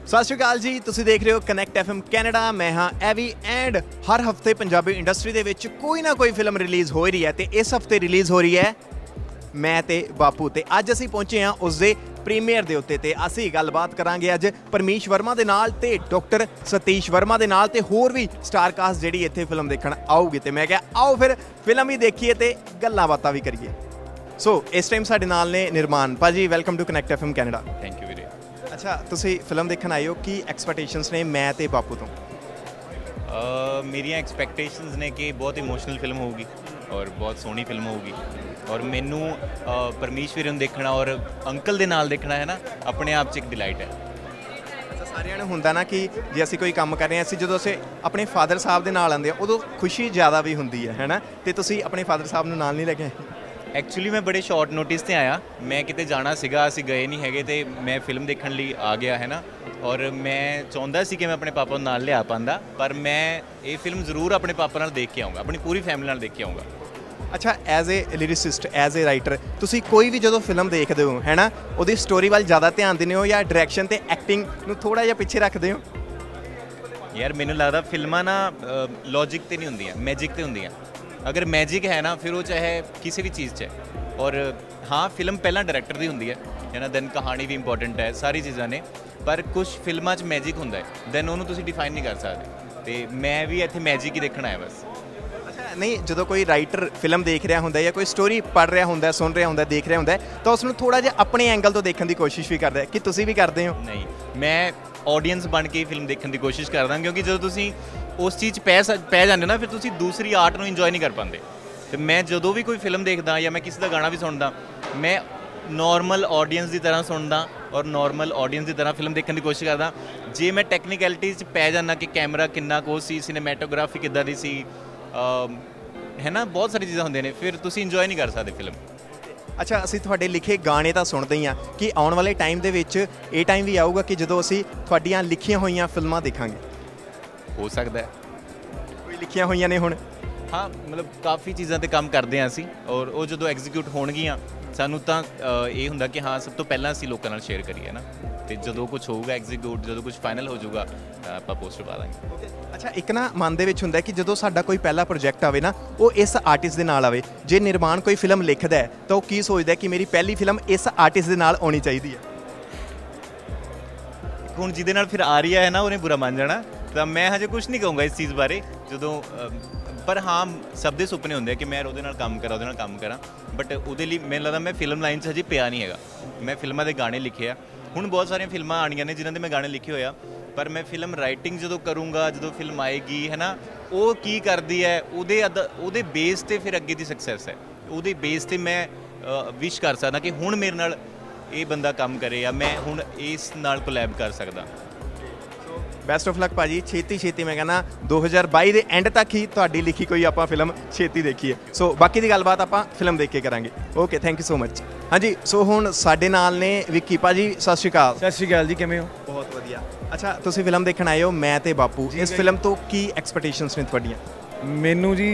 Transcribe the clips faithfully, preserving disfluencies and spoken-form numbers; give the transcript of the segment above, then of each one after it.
सत श्री अकाल जी, तुसीं देख रहे हो कनैक्ट एफ एम कैनेडा। मैं हाँ एवी एंड हर हफ्ते पंजाबी इंडस्ट्री दे विच कोई ना कोई फिल्म रिलीज़ हो रही है तो इस हफ्ते रिलीज़ हो रही है मैं ते बापू। ते अज असीं पहुंचे हाँ उसके प्रीमियर के उत्ते ते असीं गलबात करांगे अज परमीश वर्मा दे नाल ते डॉक्टर सतीश वर्मा दे नाल ते होर भी स्टार कास्ट जिहड़ी इत्थे फिल्म देखण आऊगी। ते मैं क्या आओ फिर फिल्म ही देखिए ते गल्लां बातां भी करिए। सो इस टाइम साडे नाल ने निर्माण भाजी, welcome to Connect F M Canada. Thank you वीरे। अच्छा, तुसीं फिल्म देखण आए हो, की एक्सपैक्टेशनस ने मैं ते बापू तो? मेरिया एक्सपैक्टेशनस ने कि बहुत इमोशनल फिल्म होगी और बहुत सोहनी फिल्म होगी और मैनू परमीश वीरे नूं देखना और अंकल दे नाल देखना है ना अपने आप 'च एक डिलाइट है। ਸਾਰਿਆਂ ਨੂੰ ਹੁੰਦਾ ਨਾ ਕਿ ਜੇ ਅਸੀਂ ਕੋਈ ਕੰਮ ਕਰ ਰਹੇ ਹਾਂ, ਅਸੀਂ ਜਦੋਂ ਅਸੀਂ ਆਪਣੇ ਫਾਦਰ ਸਾਹਿਬ ਦੇ ਨਾਲ ਆਉਂਦੇ ਆ ਉਦੋਂ ਖੁਸ਼ੀ ਜ਼ਿਆਦਾ ਵੀ ਹੁੰਦੀ ਹੈ, ਹੈ ਨਾ? ਤੇ ਤੁਸੀਂ ਆਪਣੇ ਫਾਦਰ ਸਾਹਿਬ ਨੂੰ ਨਾਲ ਨਹੀਂ ਲੈ ਕੇ ਆਏ? ਐਕਚੁਅਲੀ ਮੈਂ ਬੜੇ ਸ਼ਾਰਟ ਨੋਟਿਸ ਤੇ ਆਇਆ, ਮੈਂ ਕਿਤੇ ਜਾਣਾ ਸੀਗਾ, ਅਸੀਂ ਗਏ ਨਹੀਂ ਹੈਗੇ ਤੇ ਮੈਂ ਫਿਲਮ ਦੇਖਣ ਲਈ ਆ ਗਿਆ ਹੈ ਨਾ। ਔਰ ਮੈਂ ਚਾਹੁੰਦਾ ਸੀ ਕਿ ਮੈਂ ਆਪਣੇ ਪਾਪਾ ਨੂੰ ਨਾਲ ਲਿਆ ਪਾਉਂਦਾ, ਪਰ ਮੈਂ ਇਹ ਫਿਲਮ ਜ਼ਰੂਰ ਆਪਣੇ ਪਾਪਾ ਨਾਲ ਦੇਖ ਕੇ ਆਊਂਗਾ, ਆਪਣੀ ਪੂਰੀ ਫੈਮਿਲੀ ਨਾਲ ਦੇਖ ਕੇ ਆਊਂਗਾ। ਅੱਛਾ, as a lyricist, as a writer, ਤੁਸੀਂ ਕੋਈ ਵੀ ਜਦੋਂ ਫਿਲਮ ਦੇਖਦੇ ਹੋ ਹੈ ਨਾ, ਉਹਦੀ ਸਟੋਰੀ ਵੱਲ ਜ਼ਿਆਦਾ ਧਿਆਨ ਦਿੰਦੇ ਹੋ ਜਾਂ ਡਾਇਰੈਕਸ਼ਨ ਤੇ ਐਕਟਿੰਗ ਨੂੰ ਥੋੜ੍ਹਾ ਜਿਹਾ ਪਿੱਛੇ ਰੱਖਦੇ ਹੋ? ਯਾਰ ਮੈਨੂੰ ਲੱਗਦਾ ਫਿਲਮਾਂ ਨਾ ਲੌਜਿਕ ਤੇ ਨਹੀਂ ਹੁੰਦੀਆਂ, ਮੈਜਿਕ ਤੇ ਹੁੰਦੀਆਂ। अगर मैजिक है ना फिर वो चाहे किसी भी चीज़ च है। और हाँ, फिल्म पहला डायरैक्टर की होंगी है ना, दैन कहानी भी इंपॉर्टेंट है, सारी चीज़ा ने, पर कुछ फिल्मों च मैजिक होंदा है, दैन उन्होंने तुसीं डिफाइन नहीं कर सकते। तो मैं भी इत्थे मैजिक ही देखना है बस। अच्छा नहीं, जो कोई राइटर फिल्म देख रहा होंदा या कोई स्टोरी पढ़ रहा होंदा, सुन रहा होंदा, देख रहा होंदा, तो उसनूं थोड़ा जिहा अपने एंगल तो देखने की कोशिश भी करता है कि तुसीं भी करते हो? नहीं, मैं ऑडियंस बन के फिल्म देखने की कोशिश करदा, क्योंकि जो तुसीं उस चीज़ पै पै जाते ना फिर तुसीं दूसरी आर्ट को इंजॉय नहीं कर पाते। तो मैं जो भी कोई फिल्म देखदा या मैं किसी का गाना भी सुनदा, मैं नॉर्मल ऑडियंस की तरह सुनदा और नॉर्मल ऑडियंस की तरह फिल्म देखने की कोशिश करदा। जे मैं टैक्नीकैलिटीज़ पै जाना कि कैमरा किन्ना को सी, सिनेमैटोग्राफी किद्दां दी सी, है ना, बहुत सारी चीज़ां होंदियां ने, फिर तुसीं इंजॉय नहीं कर सकते फिल्म। अच्छा, ਅਸੀਂ ਤੁਹਾਡੇ ਲਿਖੇ ਗਾਣੇ ਤਾਂ ਸੁਣਦੇ ਹੀ ਹਾਂ ਕਿ ਆਉਣ ਵਾਲੇ ਟਾਈਮ ਦੇ ਵਿੱਚ ਇਹ ਟਾਈਮ ਵੀ ਆਊਗਾ ਕਿ ਜਦੋਂ ਅਸੀਂ ਤੁਹਾਡੀਆਂ ਲਿਖੀਆਂ ਹੋਈਆਂ ਫਿਲਮਾਂ ਦੇਖਾਂਗੇ? हो सकता है, ਕੋਈ ਲਿਖੀਆਂ ਹੋਈਆਂ ਨੇ ਹੁਣ? हाँ, मतलब काफ़ी चीज़ों पर काम करते हैं असी, और वो जो एग्जीक्यूट होणगियां सानू तां ये हुंदा कि हाँ सब तो पहला असी लोकां नाल शेयर करिए ना, तो जो कुछ होगा एग्जीक्यूट, जो कुछ फाइनल हो जाऊगा आपां पोस्टर पा देंगे। अच्छा, एक ना मन दे विच हुंदा कि जो साडा कोई पहला प्रोजैक्ट आवे ना, वो इस आर्टिस्ट दे नाल आवे। जे निर्माण कोई फिल्म लिखदा है तो वो की सोचदा है कि मेरी पहली फिल्म इस आर्टिस्ट दे नाल आउणी चाहीदी है। हुण जिहदे नाल फिर आ रही है ना उन्हें बुरा मान जाना, तो मैं हजे कुछ नहीं कहूँगा इस चीज़ बारे जो, पर हाँ सब दे सुपने होंगे कि मैं उहदे नाल काम करा, उहदे नाल काम करा, बट उहदे लई मैनूं लगदा मैं फिल्म लाइन च हजे पिया नहीं हैगा। मैं फिल्मां दे गाने लिखे आ, हुण बहुत सारियां फिल्मां आणियां ने जिन्हां दे मैं गाने लिखे होए आ, पर मैं फिल्म राइटिंग जो करूँगा, जो फिल्म आएगी है ना, वो की करती है उहदे उहदे बेस ते फिर अगे दी सक्सैस है, उहदे बेस ते मैं विश कर सकदा कि हुण मेरे नाल ये बंदा काम करे या मैं हुण इस नाल कोलैब कर सकदा। बेस्ट ऑफ लक भाजी, छेती छेती मैं कहना दो हज़ार बाई के एंड तक ही तुहाडी लिखी कोई आपां फिल्म छेती देखीए। सो बाकी दी गलबात आपां फिल्म देख के करांगे। Okay, thank you so much. हाँ जी, सो हुण साडे नाल ने विक्की भाजी, सत श्री अकाल। सत श्री अकाल जी, किवें हो? बहुत वधिया। अच्छा, तुसीं फिल्म देखण आए हो मैं ते बापू, इस फिल्म तो की एक्सपैक्टेशनस ने तुहाडीआं? मैनू जी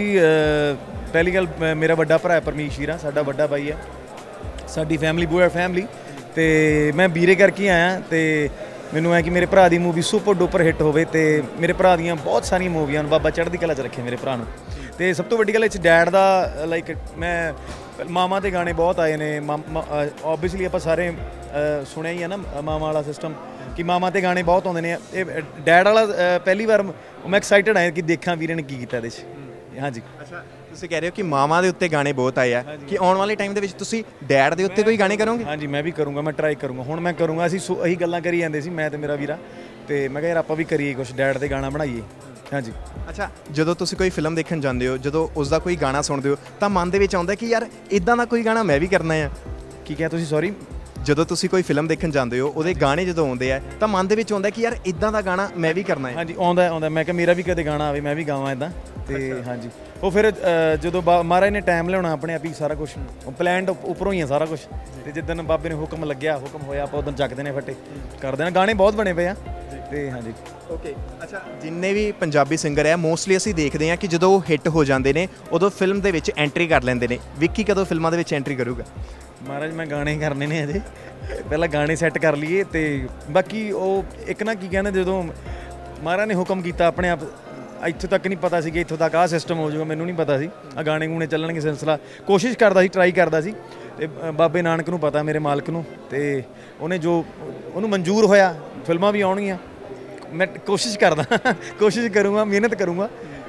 पहली गल, मेरा वड्डा भरा परमीश वीरा, साडा वड्डा भाई है, साडी फैमिली बूआ फैमिली, तो मैं ਵੀਰੇ करके आया। तो ਮੈਨੂੰ ਹੈ ਕਿ ਮੇਰੇ ਭਰਾ ਦੀ ਮੂਵੀ ਸੁਪਰ ਡੂਪਰ ਹਿੱਟ ਹੋਵੇ, ਤੇ ਮੇਰੇ ਭਰਾ ਦੀਆਂ ਬਹੁਤ ਸਾਰੀਆਂ ਮੂਵੀਆਂ ਨੂੰ ਬਾਬਾ ਚੜ੍ਹਦੀ ਕਲਾ 'ਚ ਰੱਖੇ ਮੇਰੇ ਭਰਾ ਨੂੰ। ਤੇ ਸਭ ਤੋਂ ਵੱਡੀ ਗੱਲ ਇਹ 'ਚ ਡੈਡ ਦਾ, ਲਾਈਕ ਮੈਂ ਮਾਮਾ ਦੇ ਗਾਣੇ ਬਹੁਤ ਆਏ ਨੇ, ਓਬਵੀਅਸਲੀ ਆਪਾਂ ਸਾਰੇ ਸੁਣਿਆ ਹੀ ਆ ਨਾ ਮਾਮਾ ਵਾਲਾ ਸਿਸਟਮ, ਕਿ ਮਾਮਾ 'ਤੇ ਗਾਣੇ ਬਹੁਤ ਆਉਂਦੇ ਨੇ। ਇਹ ਡੈਡ ਵਾਲਾ ਪਹਿਲੀ ਵਾਰ ਮੈਂ ਐਕਸਾਈਟਡ ਆਇਆ ਕਿ ਦੇਖਾਂ ਵੀਰੇ ਨੇ ਕੀ ਕੀਤਾ ਇਹਦੇ 'ਚ। ਹਾਂਜੀ। ਅੱਛਾ, ਤੁਸੀਂ ਕਹਿ ਰਹੇ ਹੋ ਕਿ ਮਾਵਾਂ ਦੇ ਉੱਤੇ ਗਾਣੇ ਬਹੁਤ ਆਏ ਆ, ਕਿ ਆਉਣ ਵਾਲੇ ਟਾਈਮ ਦੇ ਵਿੱਚ ਤੁਸੀਂ ਡੈਡ ਦੇ ਉੱਤੇ ਕੋਈ ਗਾਣੇ ਕਰੋਗੇ? ਹਾਂਜੀ, ਮੈਂ ਵੀ ਕਰੂੰਗਾ, ਮੈਂ ਟਰਾਈ ਕਰੂੰਗਾ, ਹੁਣ ਮੈਂ ਕਰੂੰਗਾ। ਅਸੀਂ ਇਹੀ ਗੱਲਾਂ ਕਰੀ ਜਾਂਦੇ ਸੀ ਮੈਂ ਤੇ ਮੇਰਾ ਵੀਰਾ, ਤੇ ਮੈਂ ਕਿਹਾ ਯਾਰ ਆਪਾਂ ਵੀ ਕਰੀਏ ਕੁਛ, ਡੈਡ 'ਤੇ ਗਾਣਾ ਬਣਾਈਏ। ਹਾਂਜੀ। ਅੱਛਾ, ਜਦੋਂ ਤੁਸੀਂ ਕੋਈ ਫਿਲਮ ਦੇਖਣ ਜਾਂਦੇ ਹੋ, ਜਦੋਂ ਉਸ ਦਾ ਕੋਈ ਗਾਣਾ ਸੁਣਦੇ ਹੋ ਤਾਂ ਮਨ ਦੇ ਵਿੱਚ ਆਉਂਦਾ ਕਿ ਯਾਰ ਇੱਦਾਂ ਦਾ ਕੋਈ ਗਾਣਾ ਮੈਂ ਵੀ ਕਰਨਾ ਆ? ਕੀ ਕਿਹਾ ਤੁਸੀਂ? ਸੌਰੀ। ਜਦੋਂ ਤੁਸੀਂ ਕੋਈ ਫਿਲਮ ਦੇਖਣ ਜਾਂਦੇ ਹੋ ਉਹਦੇ ਗਾਣੇ ਜਦੋਂ ਆਉਂਦੇ ਆ ਤਾਂ ਮਨ ਦੇ ਵਿੱਚ ਆਉਂਦਾ ਕਿ ਯਾਰ ਇੱਦਾਂ ਦਾ ਗਾਣਾ ਮੈਂ ਵੀ ਕਰਨਾ ਹੈ? ਹਾਂਜੀ, ਆਉਂਦਾ ਆਉਂਦਾ ਮੈਂ ਕਿਹਾ ਮੇਰਾ ਵੀ ਕਦੇ ਗਾਣਾ ਆਵੇ, ਮੈਂ ਵੀ ਗਾਵਾਂ ਇੱਦਾਂ। ਤੇ ਹਾਂਜੀ, ਉਹ ਫਿਰ ਜਦੋਂ ਮਹਾਰਾਜ ਨੇ ਟਾਈਮ ਲਿਆਉਣਾ ਆਪਣੇ ਆਪ ਹੀ ਸਾਰਾ ਕੁਛ, ਉਹ ਪਲੈਨਡ ਉੱਪਰੋਂ ਹੀ ਆ ਸਾਰਾ ਕੁਛ। ਤੇ ਜਿੱਦਣ ਬਾਬੇ ਨੇ ਹੁਕਮ ਲੱਗਿਆ, ਹੁਕਮ ਹੋਇਆ, ਆਪਾਂ ਉਦੋਂ ਚੱਕਦੇ ਨੇ ਫੱਟੇ ਕਰਦੇ ਨੇ। ਗਾਣੇ ਬਹੁਤ ਬਣੇ ਪਏ ਆ। ਤੇ ਹਾਂਜੀ। ਓਕੇ, ਅੱਛਾ, ਜਿੰਨੇ ਵੀ ਪੰਜਾਬੀ ਸਿੰਗਰ ਹੈ ਮੋਸਟਲੀ ਅਸੀਂ ਦੇਖਦੇ ਹਾਂ ਕਿ ਜਦੋਂ ਉਹ ਹਿੱਟ ਹੋ ਜਾਂਦੇ ਨੇ ਉਦੋਂ ਫਿਲਮ ਦੇ ਵਿੱਚ ਐਂਟਰੀ ਕਰ ਲੈਂਦੇ ਨੇ। ਵਿੱਕੀ ਕਦੋਂ ਫਿਲਮਾਂ ਦੇ ਵਿੱਚ ਐਂਟਰੀ ਕਰੂਗਾ? ਮਹਾਰਾਜ ਮੈਂ ਗਾਣੇ ਕਰਨੇ ਨੇ ਅਜੇ, ਪਹਿਲਾਂ ਗਾਣੇ ਸੈੱਟ ਕਰ ਲਈਏ ਤੇ ਬਾਕੀ ਉਹ ਇੱਕ ਨਾ ਕੀ ਕਹਿੰਦੇ ਜਦੋਂ ਮਹਾਰਾਜ ਨੇ ਹੁਕਮ ਕੀਤਾ ਆਪਣੇ ਆਪ, ਇੱਥੋਂ ਤੱਕ ਨਹੀਂ ਪਤਾ ਸੀ ਕਿ ਇੱਥੋਂ ਤੱਕ ਆਹ ਸਿਸਟਮ ਹੋ ਜਾਊਗਾ, ਮੈਨੂੰ ਨਹੀਂ ਪਤਾ ਸੀ ਆ ਗਾਣੇ ਗੂਣੇ ਚੱਲਣਗੇ ਸਿਲਸਿਲਾ। ਕੋਸ਼ਿਸ਼ ਕਰਦਾ ਸੀ, ਟਰਾਈ ਕਰਦਾ ਸੀ ਤੇ ਬਾਬੇ ਨਾਨਕ ਨੂੰ ਪਤਾ, ਮੇਰੇ ਮਾਲਕ ਨੂੰ, ਤੇ ਉਹਨੇ ਜੋ ਉਹਨੂੰ ਮਨਜ਼ੂਰ ਹੋਇਆ ਫਿਲਮਾਂ ਵੀ ਆਉਣਗੀਆਂ। ਮੈਂ ਕੋਸ਼ਿਸ਼ ਕਰਦਾ ਕੋਸ਼ਿਸ਼ ਕਰੂੰਗਾ, ਮਿਹਨਤ ਕਰੂੰਗਾ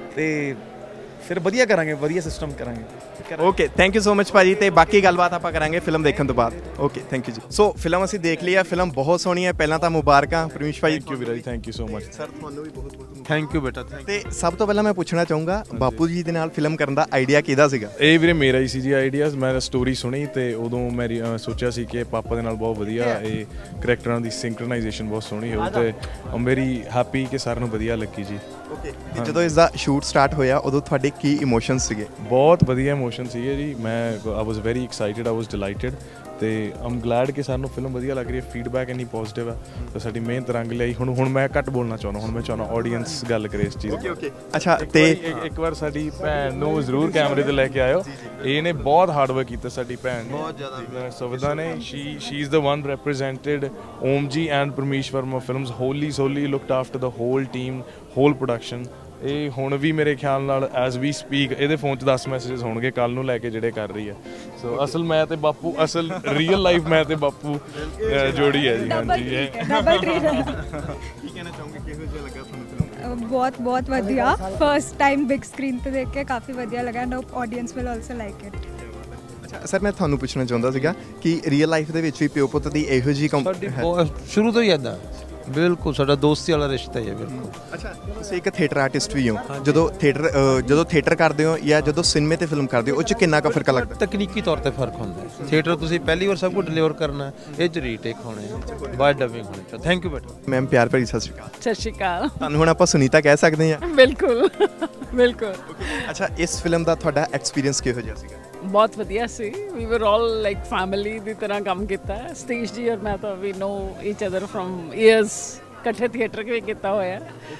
ਤੇ ਫਿਰ ਵਧੀਆ ਕਰਾਂਗੇ, ਵਧੀਆ ਸਿਸਟਮ ਕਰਾਂਗੇ। Okay, thank you so much ਭਾਜੀ। ਤੇ ਬਾਕੀ ਗੱਲਬਾਤ ਆਪਾਂ ਕਰਾਂਗੇ ਫਿਲਮ ਦੇਖਣ ਤੋਂ ਬਾਅਦ। ਓਕੇ, ਥੈਂਕ ਯੂ ਜੀ। ਸੋ ਫਿਲਮ ਅਸੀਂ ਦੇਖ ਲਈ ਹੈ, ਫਿਲਮ ਬਹੁਤ ਸੋਹਣੀ ਹੈ। ਪਹਿਲਾਂ ਤਾਂ ਮੁਬਾਰਕਾਂ ਪਰਮੇਸ਼ ਭਾਈ। ਥੈਂਕ ਯੂ ਵੀਰਾ ਜੀ, thank you so much sir, ਤੁਹਾਨੂੰ ਵੀ ਬਹੁਤ ਬਹੁਤ ਥੈਂਕ ਯੂ ਬੇਟਾ। ਥੈਂਕ ਤੇ ਸਭ ਤੋਂ ਪਹਿਲਾਂ ਮੈਂ ਪੁੱਛਣਾ ਚਾਹੂੰਗਾ, ਬਾਪੂ ਜੀ ਦੇ ਨਾਲ ਫਿਲਮ ਕਰਨ ਦਾ ਆਈਡੀਆ ਕਿਹਦਾ ਸੀਗਾ? ਇਹ ਵੀਰੇ ਮੇਰਾ ਹੀ ਸੀ ਜੀ ਆਈਡੀਆਜ਼। ਮੈਂ ਸਟੋਰੀ ਸੁਣੀ ਤੇ ਉਦੋਂ ਮੈਂ ਅ, ਸੋਚਿਆ ਸੀ ਕਿ ਪਾਪਾ ਦੇ ਨਾਲ ਬਹੁਤ ਵਧੀਆ ਇਹ ਕਰੈਕਟਰਾਂ ਦੀ ਸਿੰਕਰਨਾਈਜੇਸ਼ਨ ਬਹੁਤ ਸੋਹਣੀ ਹੋਊ ਤੇ ਆਮ ਵੈਰੀ ਹੈਪੀ ਕਿ ਸਾਰਿਆਂ ਨੂੰ ਵਧੀਆ ਲੱਗੀ ਜੀ। ਓਕੇ, ਤੇ ਜਦੋਂ ਇਸ ਦਾ ਸ਼ੂਟ ਸਟਾਰਟ ਹੋਇਆ ਉਦੋਂ ਤੁਹਾਡੇ ਕੀ ਇਮੋਸ਼ਨਸ ਸੀਗੇ? ਬਹੁਤ ਵਧੀਆ ਇਮੋਸ਼ਨ ਸੀਗੇ ਜੀ। ਮੈਂ ਆਈ ਵਾਸ ਵੈਰੀ ਐਕਸਾਈਟਿਡ, ਆਈ ਵਾਸ ਡਿਲਾਈਟਡ ਤੇ ਆਮ ਗਲੈਡ ਕਿ ਸਾਨੂੰ ਫਿਲਮ ਵਧੀਆ ਲੱਗ ਰਹੀ ਹੈ। ਫੀਡਬੈਕ ਇੰਨੀ ਪੋਜ਼ਿਟਿਵ ਹੈ ਤਾਂ ਸਾਡੀ ਮਿਹਨਤ ਰੰਗ ਲਿਆਈ। ਹੁਣ ਹੁਣ ਮੈਂ ਘੱਟ ਬੋਲਣਾ ਚਾਹੁੰਦਾ, ਹੁਣ ਮੈਂ ਚਾਹੁੰਦਾ ਆਡੀਅנס ਗੱਲ ਕਰੇ ਇਸ ਚੀਜ਼। ਓਕੇ ਓਕੇ, ਅੱਛਾ। ਤੇ ਤੇ ਇੱਕ ਵਾਰ ਸਾਡੀ ਭੈਣ ਨੂੰ ਜ਼ਰੂਰ ਕੈਮਰੇ ਤੇ ਲੈ ਕੇ ਆਇਓ। ਇਹਨੇ ਬਹੁਤ ਹਾਰਡ ਵਰਕ ਕੀਤਾ ਸਾਡੀ ਭੈਣ ਨੇ, ਬਹੁਤ ਜ਼ਿਆਦਾ ਸੁਵਿਧਾ ਨੇ। She she is the one represented Om ji and Parmesh Verma films wholly solely, looked after the whole team, whole production. ਇਹ ਹੁਣ ਵੀ ਮੇਰੇ ਖਿਆਲ ਨਾਲ ਐਜ਼ ਵੀ ਸਪੀਕ ਇਹਦੇ ਫੋਨ 'ਚ ਦਸ ਮੈਸੇजेस ਹੋਣਗੇ ਕੱਲ ਨੂੰ ਲੈ ਕੇ ਜਿਹੜੇ ਕਰ ਰਹੀ ਹੈ। ਸੋ ਅਸਲ ਮੈਂ ਤੇ ਬਾਪੂ, ਅਸਲ ਰੀਅਲ ਲਾਈਫ ਮੈਂ ਤੇ ਬਾਪੂ ਜੋੜੀ ਹੈ ਜੀ। ਹਾਂਜੀ, ਇਹ ਡਬਲ ਟ੍ਰੀਟ ਹੈ। ਕੀ ਕਹਿਣਾ ਚਾਹੋਗੇ, ਕਿਹੋ ਜਿਹਾ ਲੱਗਾ ਤੁਹਾਨੂੰ ਫਿਲਮ? ਬਹੁਤ ਬਹੁਤ ਵਧੀਆ, ਫਸਟ ਟਾਈਮ ਬਿਗ ਸਕਰੀਨ ਤੇ ਦੇਖ ਕੇ ਕਾਫੀ ਵਧੀਆ ਲੱਗਾ and audience will also like it. ਅੱਛਾ ਸਰ, ਮੈਂ ਤੁਹਾਨੂੰ ਪੁੱਛਣਾ ਚਾਹੁੰਦਾ ਸੀਗਾ ਕਿ ਰੀਅਲ ਲਾਈਫ ਦੇ ਵਿੱਚ ਵੀ ਪਿਓ ਪੁੱਤ ਦੀ ਇਹੋ ਜਿਹੀ ਕੰਮ ਸਾਡੀ ਸ਼ੁਰੂ ਤੋਂ ਹੀ ਇੱਦਾਂ, ਬਿਲਕੁਲ ਸਾਡਾ ਦੋਸਤੀ ਵਾਲਾ ਰਿਸ਼ਤਾ ਹੀ ਹੈ ਬਿਲਕੁਲ। ਅੱਛਾ, ਤੁਸੀਂ ਇੱਕ ਥੀਏਟਰ ਆਰਟਿਸਟ ਵੀ ਹੋ। ਜਦੋਂ ਥੀਏਟਰ ਜਦੋਂ ਥੀਏਟਰ ਕਰਦੇ ਹੋ ਜਾਂ ਜਦੋਂ ਸਿਨੇਮੇ ਤੇ ਫਿਲਮ ਕਰਦੇ ਹੋ, ਉਹ 'ਚ ਕਿੰਨਾ ਕੁ ਫਰਕ ਲੱਗਦਾ? ਤਕਨੀਕੀ ਤੌਰ ਤੇ ਫਰਕ ਹੁੰਦਾ ਹੈ। ਥੀਏਟਰ ਤੁਸੀਂ ਪਹਿਲੀ ਵਾਰ ਸਭ ਕੁਝ ਡਿਲੀਵਰ ਕਰਨਾ, ਇਹ 'ਚ ਰੀਟੇਕ ਹੋਣੇ, ਬਾਏ ਡਬਿੰਗ ਹੋਣੀ। ਥੈਂਕ ਯੂ ਬੇਟਾ। ਮੈਮ ਪਿਆਰ ਭਰੀ ਸਤਿ ਸ਼੍ਰੀ ਅਕਾਲ। ਸਤਿ ਸ਼੍ਰੀ ਅਕਾਲ। ਤੁਹਾਨੂੰ ਹੁਣ ਆਪਾਂ ਸੁਨੀਤਾ ਕਹਿ ਸਕਦੇ ਹਾਂ? ਬਿਲਕੁਲ ਬਿਲਕੁਲ। ਅੱਛਾ, ਇਸ ਫਿਲਮ ਦਾ ਤੁਹਾਡਾ ਐਕਸਪੀਰੀਅੰਸ ਕਿਹੋ ਜਿਹਾ ਸੀਗਾ? ਬਹੁਤ ਵਧੀਆ ਸੀ। ਵੀ ਵਰ ਆਲ ਲਾਈਕ ਫੈਮਿਲੀ ਦੀ ਤਰ੍ਹਾਂ ਕੰਮ ਕੀਤਾ। ਸਤੀਸ਼ ਜੀ ਔਰ ਮੈਂ ਤਾਂ we know each other from years, ਇਕੱਠੇ ਥੀਏਟਰ ਵੀ ਕੀਤਾ ਹੋਇਆ,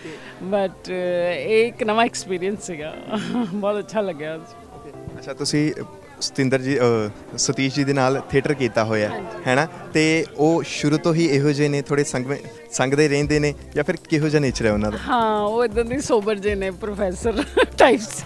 ਬਟ ਇਹ ਇੱਕ ਨਵਾਂ ਐਕਸਪੀਰੀਅੰਸ ਸੀਗਾ, ਬਹੁਤ ਅੱਛਾ ਲੱਗਿਆ। ਅੱਛਾ, ਤੁਸੀਂ ਸਤਿੰਦਰ ਜੀ ਸਤੀਸ਼ ਜੀ ਦੇ ਨਾਲ ਥੀਏਟਰ ਕੀਤਾ ਹੋਇਆ ਹੈ ਨਾ, ਤੇ ਉਹ ਸ਼ੁਰੂ ਤੋਂ ਹੀ ਇਹੋ ਜਿਹੇ ਨੇ, ਥੋੜੇ ਸੰਗ ਸੰਗਦੇ ਰਹਿੰਦੇ ਨੇ ਜਾਂ ਫਿਰ ਕਿਹੋ ਜਿਹਾ ਨੇਚਰ ਹੈ ਉਹਨਾਂ ਦਾ? ਹਾਂ, ਉਹ ਇਦਾਂ ਦੀ ਸੋਬਰ ਜੇ ਨੇ, ਪ੍ਰੋਫੈਸਰ ਟਾਈਪਸ।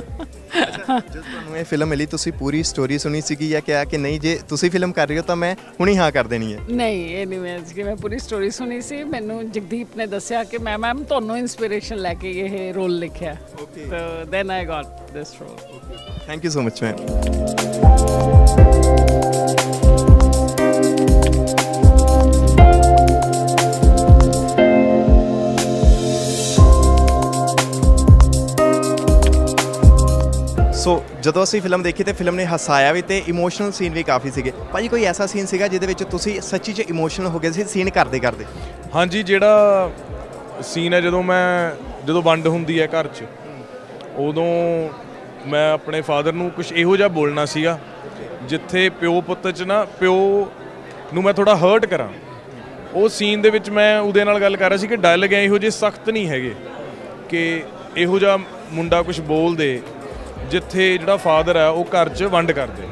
ਜਦੋਂ ਤੁਹਾਨੂੰ ਇਹ ਫਿਲਮ ਮਿਲੀ, ਤੁਸੀਂ ਪੂਰੀ ਸਟੋਰੀ ਸੁਣੀ ਸੀਗੀ ਜਾਂ ਕਿਹਾ ਕਿ ਨਹੀਂ ਜੇ ਤੁਸੀਂ ਫਿਲਮ ਕਰ ਰਹੇ ਹੋ ਤਾਂ ਮੈਂ ਹੁਣੀ ਹਾਂ ਕਰ ਦੇਣੀ ਹੈ? ਨਹੀਂ, ਇਹ ਨਹੀਂ ਮੈਂ ਕਿ ਮੈਂ ਪੂਰੀ ਸਟੋਰੀ ਸੁਣੀ ਸੀ। ਮੈਨੂੰ ਜਗਦੀਪ ਨੇ ਦੱਸਿਆ ਕਿ ਮੈਂ ਮੈਮ ਤੁਹਾਨੂੰ ਇਨਸਪੀਰੇਸ਼ਨ ਲੈ ਕੇ ਇਹ ਰੋਲ ਲਿਖਿਆ, ਤਾਂ then I got this role. Thank you so much ma'am. So ਜਦੋਂ ਅਸੀਂ ਫਿਲਮ ਦੇਖੀ ਤੇ ਫਿਲਮ ਨੇ ਹਸਾਇਆ ਵੀ ਤੇ ਇਮੋਸ਼ਨਲ ਸੀਨ ਵੀ ਕਾਫੀ ਸੀਗੇ। ਭਾਜੀ ਕੋਈ ਐਸਾ ਸੀਨ ਸੀਗਾ ਜਿਹਦੇ ਵਿੱਚ ਤੁਸੀਂ ਸੱਚੀ 'ਚ ਇਮੋਸ਼ਨਲ ਹੋ ਗਏ ਸੀ ਸੀਨ ਕਰਦੇ ਕਰਦੇ? ਹਾਂਜੀ, ਜਿਹੜਾ ਸੀਨ ਹੈ ਜਦੋਂ ਮੈਂ ਜਦੋਂ ਵੰਡ ਹੁੰਦੀ ਹੈ ਘਰ 'ਚ, ਉਦੋਂ ਮੈਂ ਆਪਣੇ ਫਾਦਰ ਨੂੰ ਕੁਝ ਇਹੋ ਜਿਹਾ ਬੋਲਣਾ ਸੀਗਾ ਜਿੱਥੇ ਪਿਓ ਪੁੱਤ 'ਚ ਨਾ ਪਿਓ ਨੂੰ ਮੈਂ ਥੋੜ੍ਹਾ ਹਰਟ ਕਰਾਂ। ਉਹ ਸੀਨ ਦੇ ਵਿੱਚ ਮੈਂ ਉਹਦੇ ਨਾਲ ਗੱਲ ਕਰ ਰਿਹਾ ਸੀ ਕਿ ਡਾਇਲੌਗ ਇਹੋ ਜਿਹੇ ਸਖਤ ਨਹੀਂ ਹੈਗੇ ਕਿ ਇਹੋ ਜਿਹਾ ਮੁੰਡਾ ਕੁਝ ਬੋਲ ਦੇ ਜਿੱਥੇ ਜਿਹੜਾ ਫਾਦਰ ਹੈ ਉਹ ਘਰ 'ਚ ਵੰਡ ਕਰਦੇ।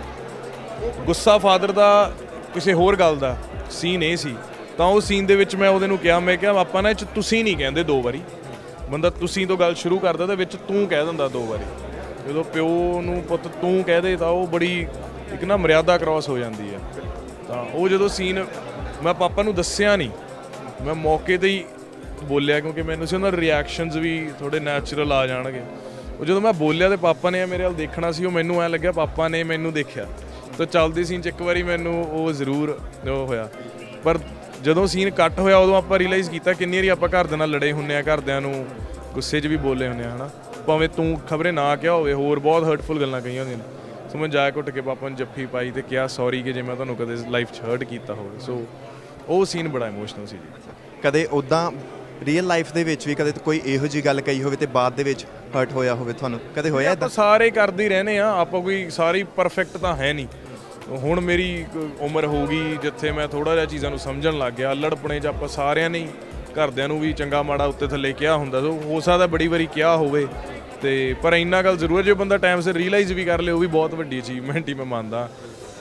ਗੁੱਸਾ ਫਾਦਰ ਦਾ ਕਿਸੇ ਹੋਰ ਗੱਲ ਦਾ ਸੀਨ ਇਹ ਸੀ, ਤਾਂ ਉਹ ਸੀਨ ਦੇ ਵਿੱਚ ਮੈਂ ਉਹਦੇ ਨੂੰ ਕਿਹਾ, ਮੈਂ ਕਿਹਾ ਆਪਾਂ ਨਾ ਇਹ 'ਚ ਤੁਸੀਂ ਨਹੀਂ ਕਹਿੰਦੇ ਦੋ ਵਾਰੀ, ਬੰਦਾ ਤੁਸੀਂ ਤੋਂ ਗੱਲ ਸ਼ੁਰੂ ਕਰਦਾ ਤੇ ਵਿੱਚ ਤੂੰ ਕਹਿ ਦਿੰਦਾ ਦੋ ਵਾਰੀ। ਜਦੋਂ ਪਿਓ ਨੂੰ ਪੁੱਤ ਤੂੰ ਕਹਿ ਦੇ ਤਾਂ ਉਹ ਬੜੀ ਇੱਕ ਨਾ ਮਰਿਆਦਾ ਕ੍ਰਾਸ ਹੋ ਜਾਂਦੀ ਹੈ। ਤਾਂ ਉਹ ਜਦੋਂ ਸੀਨ ਮੈਂ ਪਾਪਾ ਨੂੰ ਦੱਸਿਆ ਨਹੀਂ, ਮੈਂ ਮੌਕੇ 'ਤੇ ਹੀ ਬੋਲਿਆ ਕਿਉਂਕਿ ਮੈਨੂੰ ਸੀ ਉਹਨਾਂ ਦੇ ਰਿਐਕਸ਼ਨਸ ਵੀ ਥੋੜ੍ਹੇ ਨੈਚੁਰਲ ਆ ਜਾਣਗੇ। ਉਹ ਜਦੋਂ ਮੈਂ ਬੋਲਿਆ ਤੇ ਪਾਪਾ ਨੇ ਮੇਰੇ ਵੱਲ ਦੇਖਣਾ ਸੀ, ਉਹ ਮੈਨੂੰ ਐਂ ਲੱਗਿਆ ਪਾਪਾ ਨੇ ਮੈਨੂੰ ਦੇਖਿਆ। ਤਾਂ ਚੱਲਦੀ ਸੀਨ 'ਚ ਇੱਕ ਵਾਰੀ ਮੈਨੂੰ ਉਹ ਜ਼ਰੂਰ ਉਹ ਹੋਇਆ, ਪਰ ਜਦੋਂ ਸੀਨ ਕੱਟ ਹੋਇਆ ਉਦੋਂ ਆਪਾਂ ਰਿਅਲਾਈਜ਼ ਕੀਤਾ ਕਿੰਨੀ ਵਾਰੀ ਆਪਾਂ ਘਰ ਦੇ ਨਾਲ ਲੜੇ ਹੁੰਦੇ ਹਾਂ, ਘਰਦਿਆਂ ਨੂੰ ਗੁੱਸੇ 'ਚ ਵੀ ਬੋਲੇ ਹੁੰਦੇ ਹਾਂ, ਹੈ ਨਾ, ਭਾਵੇਂ ਤੂੰ ਖਬਰੇ ਨਾ ਕਿਹਾ ਹੋਵੇ, ਹੋਰ ਬਹੁਤ ਹਰਟਫੁਲ ਗੱਲਾਂ ਕਹੀਆਂ ਹੁੰਦੀਆਂ ਨੇ। ਸੋ ਮੈਂ ਜਾ ਕੇ ਉੱਠ ਕੇ ਪਾਪਾ ਨੂੰ ਜੱਫੀ ਪਾਈ ਤੇ ਕਿਹਾ ਸੌਰੀ ਕਿ ਜੇ ਮੈਂ ਤੁਹਾਨੂੰ ਕਦੇ ਲਾਈਫ 'ਚ ਹਰਟ ਕੀਤਾ ਹੋਵੇ। ਸੋ ਉਹ ਸੀਨ ਬੜਾ ਇਮੋਸ਼ਨਲ ਸੀ ਜੀ। ਕਦੇ ਉੱਦਾਂ ਰੀਅਲ ਲਾਈਫ ਦੇ ਵਿੱਚ ਵੀ ਕਦੇ ਕੋਈ ਇਹੋ ਜਿਹੀ ਗੱਲ ਕਹੀ ਹੋਵੇ ਤੇ ਬਾਅਦ ਦੇ ਵਿੱਚ ਹਰਟ ਹੋਇਆ ਹੋਵੇ ਤੁਹਾਨੂੰ? ਕਦੇ ਹੋਇਆ ਇੱਦਾਂ? ਸਾਰੇ ਕਰਦੇ ਹੀ ਰਹਿੰਦੇ ਆ ਆਪਾਂ, ਕੋਈ ਸਾਰੀ ਪਰਫੈਕਟ ਤਾਂ ਹੈ ਨਹੀਂ। ਹੁਣ ਮੇਰੀ ਉਮਰ ਹੋ ਗਈ ਜਿੱਥੇ ਮੈਂ ਥੋੜ੍ਹਾ ਜਿਹਾ ਚੀਜ਼ਾਂ ਨੂੰ ਸਮਝਣ ਲੱਗ ਗਿਆ। ਅਲੜਪਣੇ 'ਚ ਆਪਾਂ ਸਾਰਿਆਂ ਨੇ ਘਰਦਿਆਂ ਨੂੰ ਵੀ ਚੰਗਾ ਮਾੜਾ ਉੱਤੇ ਥੱਲੇ ਕਿਹਾ ਹੁੰਦਾ, ਸੋ ਹੋ ਸਕਦਾ ਬੜੀ ਵਾਰੀ ਕਿਹਾ ਹੋਵੇ ਤੇ ਪਰ ਇੰਨਾ ਗੱਲ ਜ਼ਰੂਰ ਜੇ ਬੰਦਾ ਟਾਈਮ ਸਿਰ ਰੀਅਲਾਈਜ਼ ਵੀ ਕਰ ਲੇ, ਉਹ ਵੀ ਬਹੁਤ ਵੱਡੀ ਅਚੀਵਮੈਂਟ ਹੀ ਮੈਂ ਮੰਨਦਾ।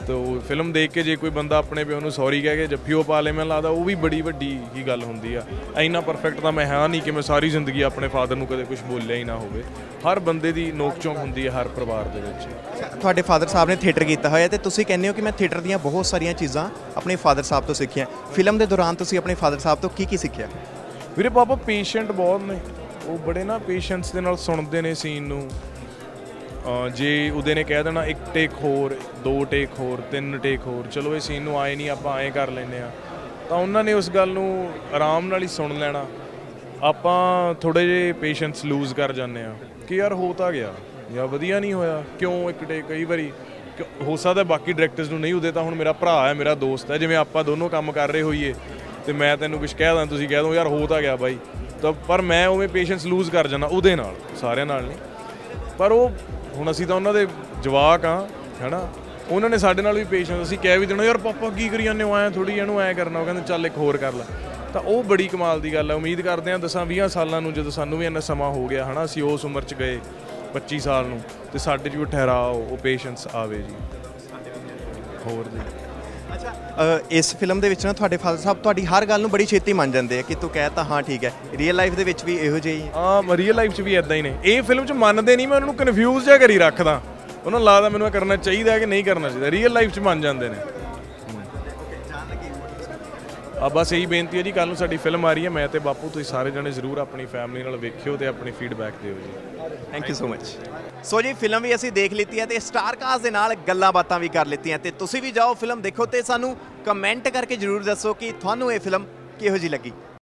तो फिल्म देख के जे कोई बंदा अपने पिओ ਨੂੰ ਸੌਰੀ ਕਹਿ ਕੇ ਜੱਫੀਓ ਪਾ ਲੇ, ਮੈਨੂੰ ਲੱਗਦਾ ਉਹ ਵੀ ਬੜੀ ਵੱਡੀ ਹੀ ਗੱਲ ਹੁੰਦੀ ਆ। ਇੰਨਾ ਪਰਫੈਕਟ ਤਾਂ ਮੈਂ ਹੈ ਨਹੀਂ ਕਿ ਮੈਂ ਸਾਰੀ ਜ਼ਿੰਦਗੀ ਆਪਣੇ ਫਾਦਰ ਨੂੰ ਕਦੇ ਕੁਝ ਬੋਲਿਆ ਹੀ ਨਾ ਹੋਵੇ। ਹਰ ਬੰਦੇ ਦੀ ਨੋਕ ਝੋਂਕ ਹੁੰਦੀ ਹੈ ਹਰ ਪਰਿਵਾਰ ਦੇ ਵਿੱਚ। ਤੁਹਾਡੇ ਫਾਦਰ ਸਾਹਿਬ ਨੇ ਥੀਏਟਰ ਕੀਤਾ ਹੋਇਆ ਤੇ ਤੁਸੀਂ ਕਹਿੰਦੇ ਹੋ ਕਿ ਮੈਂ ਥੀਏਟਰ ਦੀਆਂ ਬਹੁਤ ਸਾਰੀਆਂ ਚੀਜ਼ਾਂ ਆਪਣੇ ਫਾਦਰ ਸਾਹਿਬ ਤੋਂ ਸਿੱਖੀਆਂ। ਫਿਲਮ ਦੇ ਦੌਰਾਨ ਤੁਸੀਂ ਆਪਣੇ ਫਾਦਰ ਸਾਹਿਬ ਤੋਂ ਕੀ ਕੀ ਸਿੱਖਿਆ? ਵੀਰੇ ਪਾਪਾ ਪੇਸ਼ੈਂਟ ਬਹੁਤ ਨੇ, ਉਹ ਬੜੇ ਨਾ ਪੇਸ਼ੈਂਸ ਦੇ ਨਾਲ ਸੁਣਦੇ ਨੇ ਸੀਨ ਨੂੰ। ਜੇ ਉਹਦੇ ਨੇ ਕਹਿ ਦੇਣਾ ਇੱਕ ਟੇਕ ਹੋਰ, ਦੋ ਟੇਕ ਹੋਰ, ਤਿੰਨ ਟੇਕ ਹੋਰ, ਚਲੋ ਇਹ ਸੀਨ ਨੂੰ ਆਏ ਨਹੀਂ ਆਪਾਂ ਐਂ ਕਰ ਲੈਂਦੇ ਹਾਂ, ਤਾਂ ਉਹਨਾਂ ਨੇ ਉਸ ਗੱਲ ਨੂੰ ਆਰਾਮ ਨਾਲ ਹੀ ਸੁਣ ਲੈਣਾ। ਆਪਾਂ ਥੋੜ੍ਹੇ ਜਿਹੇ ਪੇਸ਼ੈਂਸ ਲੂਜ਼ ਕਰ ਜਾਂਦੇ ਹਾਂ ਕਿ ਯਾਰ ਹੋ ਤਾਂ ਗਿਆ ਜਾਂ ਵਧੀਆ ਨਹੀਂ ਹੋਇਆ, ਕਿਉਂ ਇੱਕ ਟੇਕ। ਕਈ ਵਾਰੀ ਹੋ ਸਕਦਾ ਬਾਕੀ ਡਾਇਰੈਕਟਰਸ ਨੂੰ ਨਹੀਂ ਉਹਦੇ, ਤਾਂ ਹੁਣ ਮੇਰਾ ਭਰਾ ਹੈ, ਮੇਰਾ ਦੋਸਤ ਹੈ, ਜਿਵੇਂ ਆਪਾਂ ਦੋਨੋਂ ਕੰਮ ਕਰ ਰਹੇ ਹੋਈਏ ਤੇ ਮੈਂ ਤੈਨੂੰ ਕੁਝ ਕਹਿ ਦਾਂ, ਤੁਸੀਂ ਕਹਿ ਦੋ ਯਾਰ ਹੋ ਤਾਂ ਗਿਆ ਬਾਈ, ਤਾਂ ਪਰ ਮੈਂ ਉਵੇਂ ਪੇਸ਼ੈਂਸ ਲੂਜ਼ ਕਰ ਜਾਂਦਾ ਉਹਦੇ ਨਾਲ, ਸਾਰਿਆਂ ਨਾਲ ਨਹੀਂ। ਪਰ ਉਹ ਹੁਣ ਅਸੀਂ ਤਾਂ ਉਹਨਾਂ ਦੇ ਜਵਾਕ ਹਾਂ ਹੈ ਨਾ, ਉਹਨਾਂ ਨੇ ਸਾਡੇ ਨਾਲ ਵੀ ਪੇਸ਼ੈਂਸ, ਅਸੀਂ ਕਹਿ ਵੀ ਦੇਣਾ ਯਾਰ ਪਾਪਾ ਕੀ ਕਰੀ ਜਾਂਦੇ ਹੋ, ਐਂ ਥੋੜ੍ਹੀ ਇਹਨੂੰ ਐਂ ਕਰਨਾ, ਉਹ ਕਹਿੰਦੇ ਚੱਲ ਇੱਕ ਹੋਰ ਕਰ ਲੈ। ਤਾਂ ਉਹ ਬੜੀ ਕਮਾਲ ਦੀ ਗੱਲ ਹੈ। ਉਮੀਦ ਕਰਦੇ ਹਾਂ ਦਸਾਂ ਵੀਹਾਂ ਸਾਲਾਂ ਨੂੰ ਜਦੋਂ ਸਾਨੂੰ ਵੀ ਇੰਨਾ ਸਮਾਂ ਹੋ ਗਿਆ ਹੈ ਨਾ, ਅਸੀਂ ਉਸ ਉਮਰ 'ਚ ਗਏ ਪੱਚੀ ਸਾਲ ਨੂੰ, ਤੇ ਸਾਡੇ 'ਚ ਵੀ ਠਹਿਰਾਓ, ਉਹ ਪੇਸ਼ੈਂਸ ਆਵੇ ਜੀ। ਹੋਰ ਜੀ ਅੱਛਾ, ਇਸ ਫਿਲਮ ਦੇ ਵਿੱਚ ਨਾ ਤੁਹਾਡੇ ਫਾਦਰ ਸਾਹਿਬ ਤੁਹਾਡੀ ਹਰ ਗੱਲ ਨੂੰ ਬੜੀ ਛੇਤੀ ਮੰਨ ਜਾਂਦੇ ਆ ਕਿ ਤੂੰ ਕਹਿ ਤਾ ਹਾਂ ਠੀਕ ਹੈ। ਰੀਅਲ ਲਾਈਫ ਦੇ ਵਿੱਚ ਵੀ ਇਹੋ ਜਿਹੀ ਹੈ? ਹਾਂ, ਰੀਅਲ ਲਾਈਫ 'ਚ ਵੀ ਇੱਦਾਂ ਹੀ ਨੇ। ਇਹ ਫਿਲਮ 'ਚ ਮੰਨਦੇ ਨਹੀਂ, ਮੈਂ ਉਹਨਾਂ ਨੂੰ ਕਨਫਿਊਜ਼ ਜਿਹਾ ਕਰੀ ਰੱਖਦਾ, ਉਹਨਾਂ ਨੂੰ ਲੱਗਦਾ ਮੈਨੂੰ ਇਹ ਕਰਨਾ ਚਾਹੀਦਾ ਕਿ ਨਹੀਂ ਕਰਨਾ ਚਾਹੀਦਾ। ਰੀਅਲ ਲਾਈਫ 'ਚ ਮੰਨ ਜਾਂਦੇ ਨੇ। ਆ ਬਸ ਇਹੀ ਬੇਨਤੀ ਹੈ ਜੀ, ਕੱਲ੍ਹ ਨੂੰ ਸਾਡੀ ਫਿਲਮ ਆ ਰਹੀ ਹੈ ਮੈਂ ਤੇ ਬਾਪੂ, ਤੁਸੀਂ ਸਾਰੇ ਜਣੇ ਜ਼ਰੂਰ ਆਪਣੀ ਫੈਮਿਲੀ ਨਾਲ ਵੇਖਿਓ ਤੇ ਆਪਣੀ ਫੀਡਬੈਕ ਦਿਓ ਜੀ। Thank you so much. So ਜੀ ਫਿਲਮ ਵੀ ਅਸੀਂ ਦੇਖ ਲਿੱਤੀ ਹੈ ਤੇ ਸਟਾਰ ਕਾਸਟ ਦੇ ਨਾਲ ਗੱਲਾਂ ਬਾਤਾਂ ਵੀ ਕਰ ਲਿੱਤੀਆਂ, ਤੇ ਤੁਸੀਂ ਵੀ ਜਾਓ ਫਿਲਮ ਦੇਖੋ ਤੇ ਸਾਨੂੰ ਕਮੈਂਟ ਕਰਕੇ ਜ਼ਰੂਰ ਦੱਸੋ ਕਿ ਤੁਹਾਨੂੰ ਇਹ ਫਿਲਮ ਕਿਹੋ ਜਿਹੀ ਲੱਗੀ।